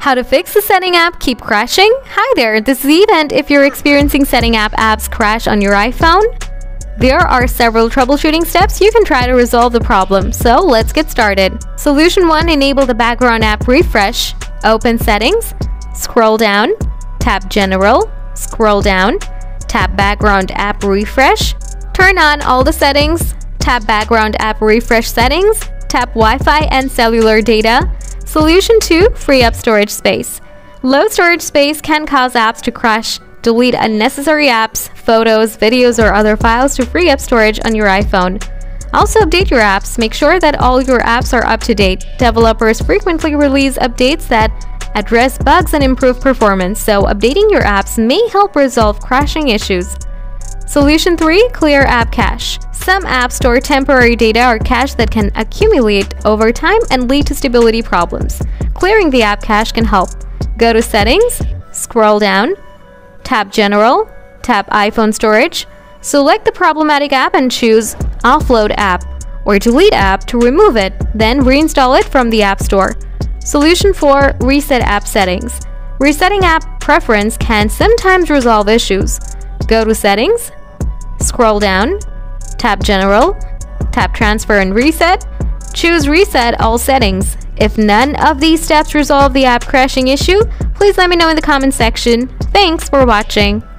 How to fix the setting app keep crashing? Hi there, this is Eve, and if you're experiencing setting app apps crash on your iPhone, there are several troubleshooting steps you can try to resolve the problem. So let's get started. Solution 1. Enable the background app refresh. Open Settings, scroll down, tap General, scroll down, tap Background app refresh. Turn on all the settings, tap Background app refresh settings, tap Wi-Fi and cellular data. Solution 2. Free up storage space. Low storage space can cause apps to crash. Delete unnecessary apps, photos, videos, or other files to free up storage on your iPhone. Also update your apps. Make sure that all your apps are up to date. Developers frequently release updates that address bugs and improve performance, so updating your apps may help resolve crashing issues. Solution 3. Clear app cache. Some apps store temporary data or cache that can accumulate over time and lead to stability problems. Clearing the app cache can help. Go to Settings, scroll down, tap General, tap iPhone Storage, select the problematic app and choose Offload app or Delete app to remove it, then reinstall it from the App Store. Solution 4. Reset app settings. Resetting app preference can sometimes resolve issues. Go to Settings, scroll down, tap General, tap Transfer and Reset, choose Reset all settings. If none of these steps resolve the app crashing issue, please let me know in the comment section. Thanks for watching.